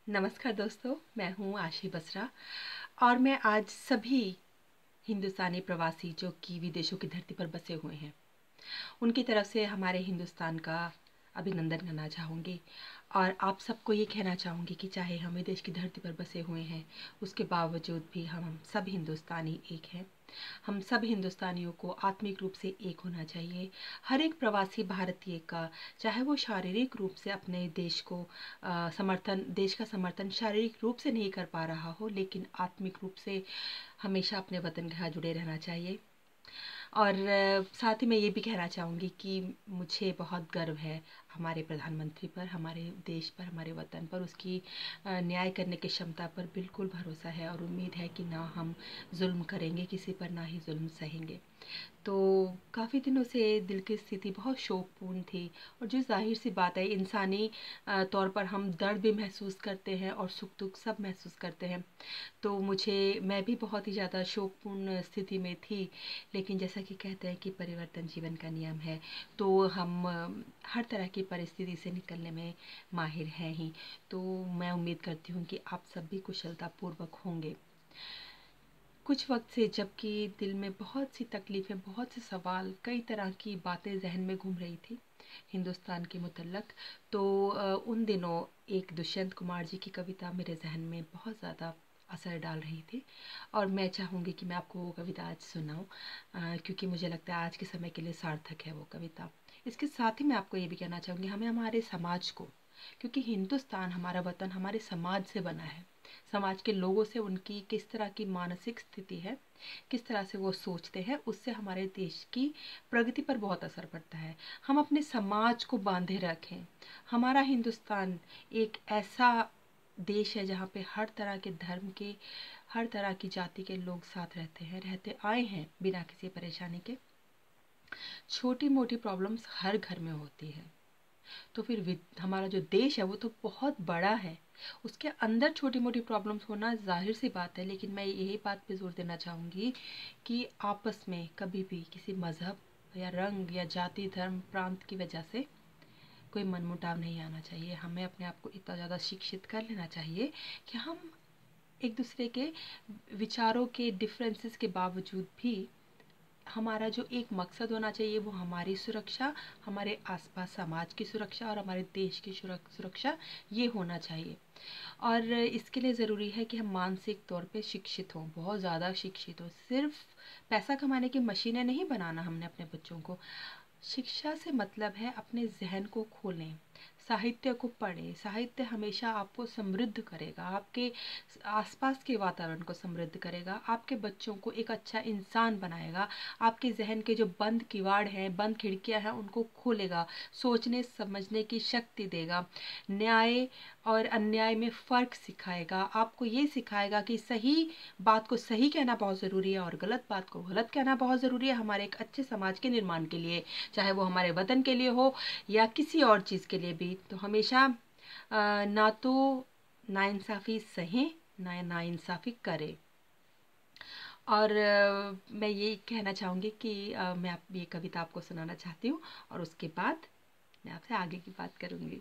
नमस्कार दोस्तों, मैं हूँ आशी बसरा और मैं आज सभी हिंदुस्तानी प्रवासी जो कि विदेशों की धरती पर बसे हुए हैं उनकी तरफ से हमारे हिंदुस्तान का अभिनंदन करना चाहूँगी। और आप सबको ये कहना चाहूँगी कि चाहे हम विदेश की धरती पर बसे हुए हैं, उसके बावजूद भी हम सब हिंदुस्तानी एक हैं। हम सब हिंदुस्तानियों को आत्मिक रूप से एक होना चाहिए। हर एक प्रवासी भारतीय का, चाहे वो शारीरिक रूप से अपने देश को देश का समर्थन शारीरिक रूप से नहीं कर पा रहा हो, लेकिन आत्मिक रूप से हमेशा अपने वतन के साथ जुड़े रहना चाहिए। और साथ ही मैं ये भी कहना चाहूँगी कि मुझे बहुत गर्व है हमारे प्रधानमंत्री पर, हमारे देश पर, हमारे वतन पर। उसकी न्याय करने की क्षमता पर बिल्कुल भरोसा है और उम्मीद है कि ना हम जुल्म करेंगे किसी पर, ना ही जुल्म सहेंगे। तो काफ़ी दिनों से दिल की स्थिति बहुत शोकपूर्ण थी और जो जाहिर सी बात है, इंसानी तौर पर हम दर्द भी महसूस करते हैं और सुख दुख सब महसूस करते हैं। तो मैं भी बहुत ही ज़्यादा शोकपूर्ण स्थिति में थी, लेकिन जैसा कि कहते हैं कि परिवर्तन जीवन का नियम है, तो हम हर तरह की परिस्थिति से निकलने में माहिर हैं ही। तो मैं उम्मीद करती हूँ कि आप सब भी कुशलतापूर्वक होंगे। कुछ वक्त से जबकि दिल में बहुत सी तकलीफ़ें, बहुत से सवाल, कई तरह की बातें जहन में घूम रही थी हिंदुस्तान के मुतल्लक, तो उन दिनों एक दुष्यंत कुमार जी की कविता मेरे जहन में बहुत ज़्यादा असर डाल रही थी और मैं चाहूँगी कि मैं आपको वो कविता आज सुनाऊँ, क्योंकि मुझे लगता है आज के समय के लिए सार्थक है वो कविता। इसके साथ ही मैं आपको ये भी कहना चाहूँगी, हमें हमारे समाज को, क्योंकि हिंदुस्तान हमारा वतन हमारे समाज से बना है, समाज के लोगों से उनकी किस तरह की मानसिक स्थिति है, किस तरह से वो सोचते हैं, उससे हमारे देश की प्रगति पर बहुत असर पड़ता है। हम अपने समाज को बांधे रखें। हमारा हिंदुस्तान एक ऐसा देश है जहाँ पे हर तरह के धर्म के, हर तरह की जाति के लोग साथ रहते हैं, रहते आए हैं बिना किसी परेशानी के। छोटी मोटी प्रॉब्लम्स हर घर में होती है, तो फिर हमारा जो देश है वो तो बहुत बड़ा है, उसके अंदर छोटी मोटी प्रॉब्लम्स होना जाहिर सी बात है। लेकिन मैं यही बात पे जोर देना चाहूँगी कि आपस में कभी भी किसी मज़हब या रंग या जाति, धर्म, प्रांत की वजह से कोई मनमुटाव नहीं आना चाहिए। हमें अपने आप को इतना ज़्यादा शिक्षित कर लेना चाहिए कि हम एक दूसरे के विचारों के डिफरेंसेस के बावजूद भी हमारा जो एक मकसद होना चाहिए वो हमारी सुरक्षा, हमारे आसपास समाज की सुरक्षा और हमारे देश की सुरक्षा, ये होना चाहिए। और इसके लिए ज़रूरी है कि हम मानसिक तौर पे शिक्षित हों, बहुत ज़्यादा शिक्षित हों। सिर्फ पैसा कमाने की मशीनें नहीं बनाना हमने अपने बच्चों को। शिक्षा से मतलब है अपने जहन को खोलें, साहित्य को पढ़ें। साहित्य हमेशा आपको समृद्ध करेगा, आपके आसपास के वातावरण को समृद्ध करेगा, आपके बच्चों को एक अच्छा इंसान बनाएगा, आपके जहन के जो बंद किवाड़ हैं, बंद खिड़कियां हैं, उनको खोलेगा, सोचने समझने की शक्ति देगा, न्याय और अन्याय में फ़र्क सिखाएगा, आपको ये सिखाएगा कि सही बात को सही कहना बहुत ज़रूरी है और गलत बात को गलत कहना बहुत ज़रूरी है हमारे एक अच्छे समाज के निर्माण के लिए, चाहे वो हमारे वतन के लिए हो या किसी और चीज़ के लिए भी। तो हमेशा ना तो नाइंसाफ़ी सहें, ना नाइंसाफ़ी करें। और मैं ये कहना चाहूँगी कि मैं ये कविता आपको सुनाना चाहती हूँ और उसके बाद मैं आपसे आगे की बात करूँगी।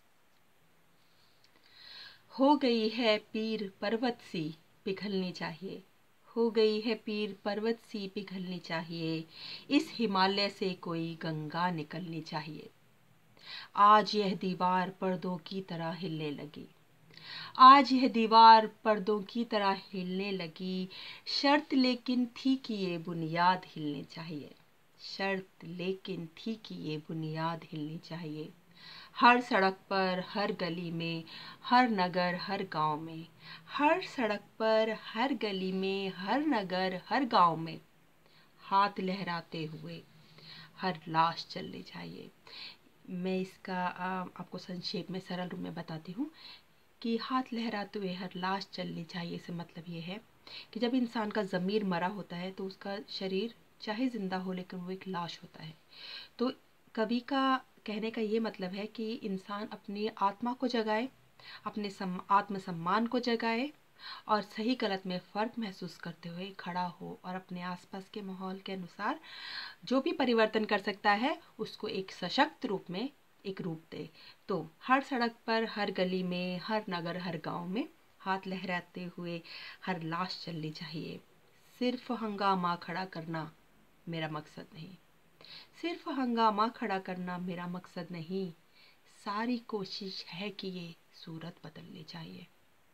हो गई है पीर पर्वत सी पिघलनी चाहिए, हो गई है पीर पर्वत सी पिघलनी चाहिए, इस हिमालय से कोई गंगा निकलनी चाहिए। आज यह दीवार पर्दों की तरह हिलने लगी, आज यह दीवार पर्दों की तरह हिलने लगी, शर्त लेकिन थी कि ये बुनियाद हिलनी चाहिए, शर्त लेकिन थी कि ये बुनियाद हिलनी चाहिए। हर सड़क पर, हर गली में, हर नगर, हर गांव में, हर सड़क पर, हर गली में, हर नगर, हर गांव में, हाथ लहराते हुए हर लाश चलनी चाहिए। मैं इसका आपको संक्षेप में, सरल रूप में बताती हूँ कि हाथ लहराते हुए हर लाश चलनी चाहिए से मतलब ये है कि जब इंसान का ज़मीर मरा होता है तो उसका शरीर चाहे ज़िंदा हो लेकिन वो एक लाश होता है। तो कवि का कहने का ये मतलब है कि इंसान अपनी आत्मा को जगाए, अपने आत्मसम्मान को जगाए और सही गलत में फ़र्क महसूस करते हुए खड़ा हो और अपने आसपास के माहौल के अनुसार जो भी परिवर्तन कर सकता है उसको एक सशक्त रूप में एक रूप दे। तो हर सड़क पर, हर गली में, हर नगर, हर गांव में हाथ लहराते हुए हर लाश चलनी चाहिए। सिर्फ हंगामा खड़ा करना मेरा मकसद नहीं, सिर्फ हंगामा खड़ा करना मेरा मकसद नहीं, सारी कोशिश है कि ये सूरत बदलनी चाहिए।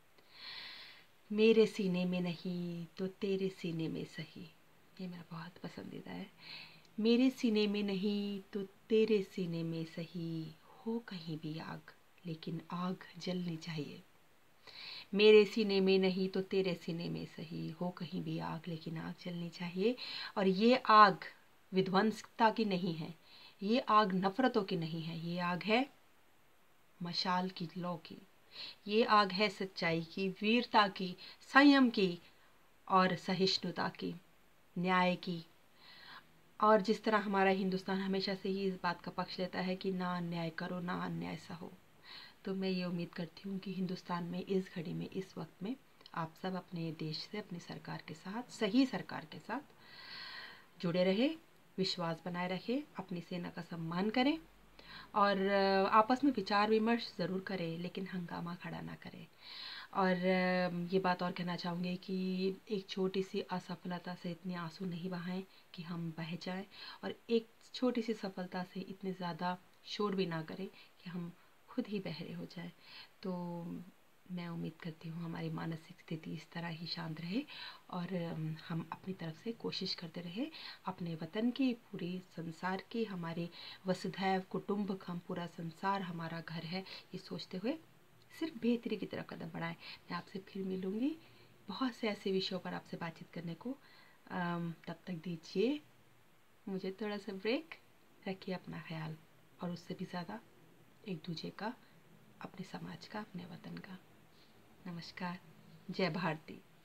मेरे सीने में नहीं तो तेरे सीने में सही, ये मेरा बहुत पसंदीदा है। मेरे सीने में नहीं तो तेरे सीने में सही, हो कहीं भी आग लेकिन आग जलनी चाहिए। मेरे सीने में नहीं तो तेरे सीने में सही, हो कहीं भी आग लेकिन आग जलनी चाहिए। और ये आग विध्वंसता की नहीं है, ये आग नफरतों की नहीं है, ये आग है मशाल की लौ की, ये आग है सच्चाई की, वीरता की, संयम की और सहिष्णुता की, न्याय की। और जिस तरह हमारा हिंदुस्तान हमेशा से ही इस बात का पक्ष लेता है कि ना अन्याय करो, ना अन्याय सहो, तो मैं ये उम्मीद करती हूँ कि हिंदुस्तान में इस घड़ी में, इस वक्त में आप सब अपने देश से, अपनी सरकार के साथ, सही सरकार के साथ जुड़े रहे, विश्वास बनाए रखें, अपनी सेना का सम्मान करें और आपस में विचार विमर्श ज़रूर करें, लेकिन हंगामा खड़ा ना करें। और ये बात और कहना चाहूँगी कि एक छोटी सी असफलता से इतने आंसू नहीं बहाएं कि हम बह जाएं, और एक छोटी सी सफलता से इतने ज़्यादा शोर भी ना करें कि हम खुद ही बहरे हो जाए। तो मैं उम्मीद करती हूँ हमारी मानसिक स्थिति इस तरह ही शांत रहे और हम अपनी तरफ से कोशिश करते रहे अपने वतन की, पूरे संसार की, हमारे वसुधैव कुटुंबकम, पूरा संसार हमारा घर है, ये सोचते हुए सिर्फ बेहतरी की तरफ कदम बढ़ाएं। मैं आपसे फिर मिलूँगी बहुत से ऐसे विषयों पर आपसे बातचीत करने को। तब तक दीजिए मुझे थोड़ा सा ब्रेक, रखिए अपना ख्याल और उससे भी ज़्यादा एक दूजे का, अपने समाज का, अपने वतन का। नमस्कार, जय भारती।